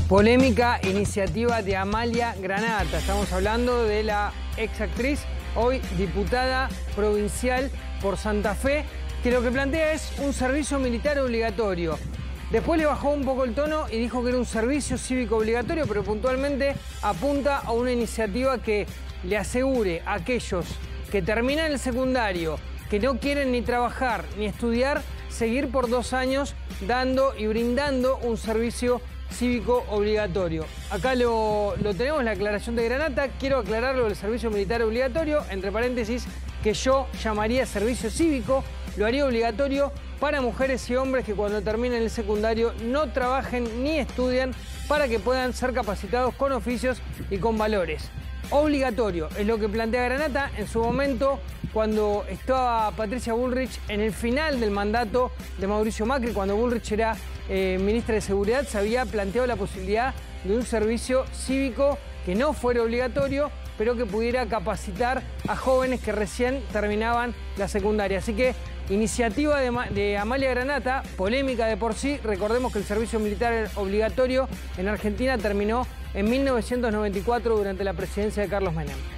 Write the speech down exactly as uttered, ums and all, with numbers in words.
Polémica iniciativa de Amalia Granata. Estamos hablando de la ex actriz, hoy diputada provincial por Santa Fe, que lo que plantea es un servicio militar obligatorio. Después le bajó un poco el tono y dijo que era un servicio cívico obligatorio, pero puntualmente apunta a una iniciativa que le asegure a aquellos que terminan el secundario, que no quieren ni trabajar ni estudiar, seguir por dos años dando y brindando un servicio cívico obligatorio. Acá lo, lo tenemos, la aclaración de Granata. Quiero aclarar lo del servicio militar obligatorio, entre paréntesis, que yo llamaría servicio cívico. Lo haría obligatorio para mujeres y hombres que cuando terminen el secundario no trabajen ni estudian, para que puedan ser capacitados con oficios y con valores. Obligatorio es lo que plantea Granata. En su momento, cuando estaba Patricia Bullrich en el final del mandato de Mauricio Macri, cuando Bullrich era eh, ministra de Seguridad, se había planteado la posibilidad de un servicio cívico que no fuera obligatorio, pero que pudiera capacitar a jóvenes que recién terminaban la secundaria. Así que iniciativa de, de Amalia Granata, polémica de por sí. Recordemos que el servicio militar obligatorio en Argentina terminó en mil novecientos noventa y cuatro durante la presidencia de Carlos Menem.